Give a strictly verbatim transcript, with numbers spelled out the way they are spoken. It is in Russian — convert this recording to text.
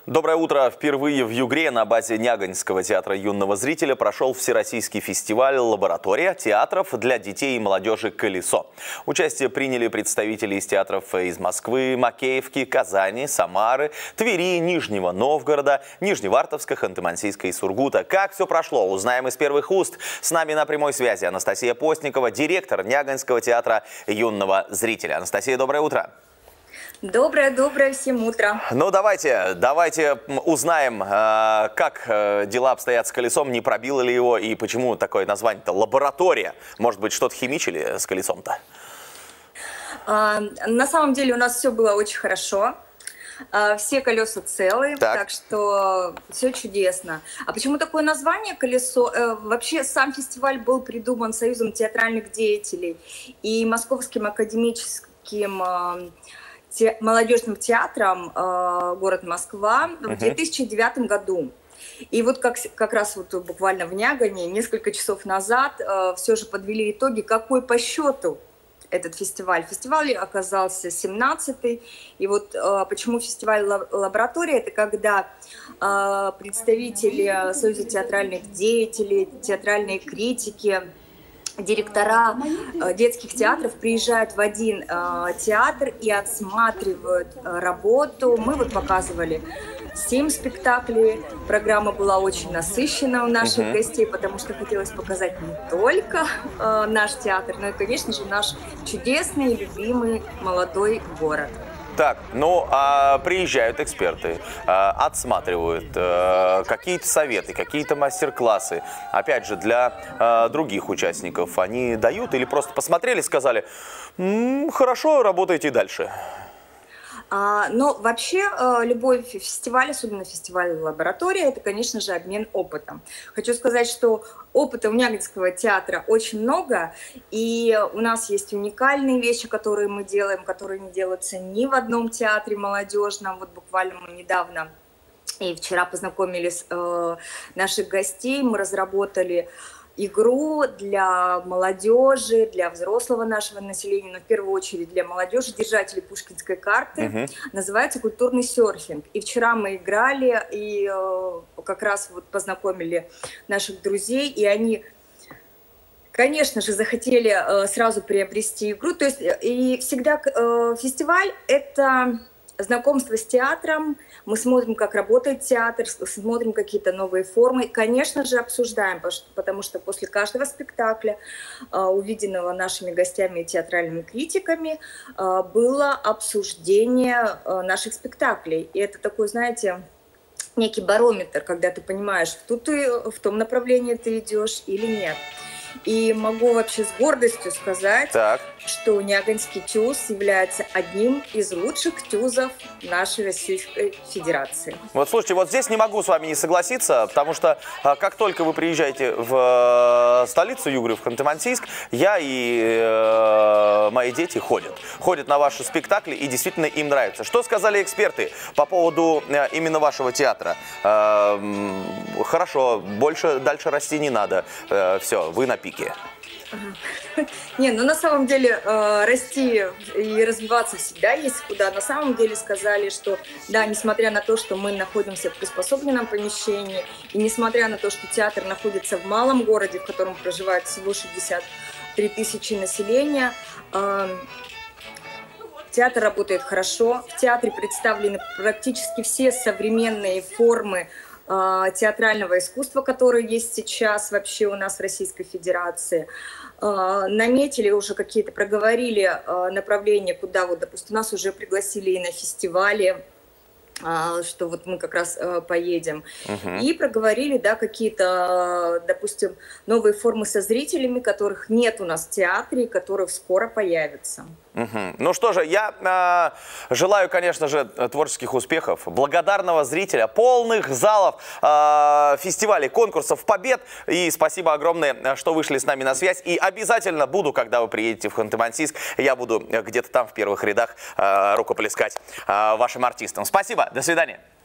Доброе утро. Впервые в Югре на базе Нягоньского театра юного зрителя прошел всероссийский фестиваль «Лаборатория театров для детей и молодежи «Колесо». Участие приняли представители из театров из Москвы, Макеевки, Казани, Самары, Твери, Нижнего Новгорода, Нижневартовска, Ханты-Мансийска и Сургута. Как все прошло, узнаем из первых уст. С нами на прямой связи Анастасия Постникова, директор Нягоньского театра юного зрителя. Анастасия, доброе утро. Доброе-доброе всем утро. Ну, давайте, давайте узнаем, как дела обстоят с «Колесом», не пробило ли его и почему такое название-то «Лаборатория». Может быть, что-то химичили с «Колесом»-то? А, на самом деле у нас все было очень хорошо. А, все колеса целые, так. так что все чудесно. А почему такое название «Колесо»? Э, вообще сам фестиваль был придуман Союзом театральных деятелей и Московским академическим э, те, молодежным театром э, город Москва в две тысячи девятом году. И вот как, как раз вот буквально в Нягоне несколько часов назад э, все же подвели итоги, какой по счету этот фестиваль. Фестиваль оказался семнадцатый. И вот э, почему фестиваль «Лаборатория» — это когда э, представители Союза театральных деятелей, театральные критики, директора э, детских театров приезжают в один э, театр и отсматривают э, работу. Мы вот показывали семь спектаклей. Программа была очень насыщена у наших uh-huh. гостей, потому что хотелось показать не только э, наш театр, но и, конечно же, наш чудесный и любимый молодой город. Так, ну, а приезжают эксперты, а, отсматривают а, какие-то советы, какие-то мастер-классы. Опять же, для а, других участников они дают или просто посмотрели, сказали: «М-м, хорошо, работайте дальше». А, но вообще любой фестиваль, особенно фестиваль «Лаборатория», это, конечно же, обмен опытом. Хочу сказать, что опыта у Нягоньского театра очень много, и у нас есть уникальные вещи, которые мы делаем, которые не делаются ни в одном театре молодежном. Вот буквально мы недавно и вчера познакомили э, наших гостей, мы разработали игру для молодежи, для взрослого нашего населения, но в первую очередь для молодежи, держателей пушкинской карты. Uh-huh. Называется «Культурный серфинг». И вчера мы играли и э, как раз вот познакомили наших друзей, и они, конечно же, захотели э, сразу приобрести игру. То есть и всегда э, фестиваль — это знакомство с театром, мы смотрим, как работает театр, смотрим какие-то новые формы. Конечно же, обсуждаем, потому что после каждого спектакля, увиденного нашими гостями и театральными критиками, было обсуждение наших спектаклей. И это такой, знаете, некий барометр, когда ты понимаешь, тут ты в том направлении ты идешь или нет. И могу вообще с гордостью сказать, так. что Нягоньский ТЮЗ является одним из лучших ТЮЗов нашей Российской Федерации. Вот слушайте, вот здесь не могу с вами не согласиться, потому что как только вы приезжаете в столицу Югры, в Ханты-Мансийск, я и э, мои дети ходят. Ходят на ваши спектакли, и действительно им нравится. Что сказали эксперты по поводу именно вашего театра? Э, хорошо, больше, дальше расти не надо. Э, все, вы на пике. Ага. Не, ну на самом деле э, расти и развиваться всегда есть куда. На самом деле сказали, что да, несмотря на то, что мы находимся в приспособленном помещении, и несмотря на то, что театр находится в малом городе, в котором проживает всего шестьдесят три тысячи населения, э, театр работает хорошо. В театре представлены практически все современные формы театрального искусства, которое есть сейчас вообще у нас в Российской Федерации. Наметили уже какие-то, проговорили направления, куда вот, допустим, нас уже пригласили и на фестивали, что вот мы как раз поедем. Uh-huh. И проговорили, да, какие-то, допустим, новые формы со зрителями, которых нет у нас в театре, которые скоро появятся. Угу. Ну что же, я э, желаю, конечно же, творческих успехов, благодарного зрителя, полных залов, э, фестивалей, конкурсов, побед. И спасибо огромное, что вышли с нами на связь. И обязательно буду, когда вы приедете в Ханты-Мансийск, я буду где-то там в первых рядах э, рукоплескать э, вашим артистам. Спасибо, до свидания.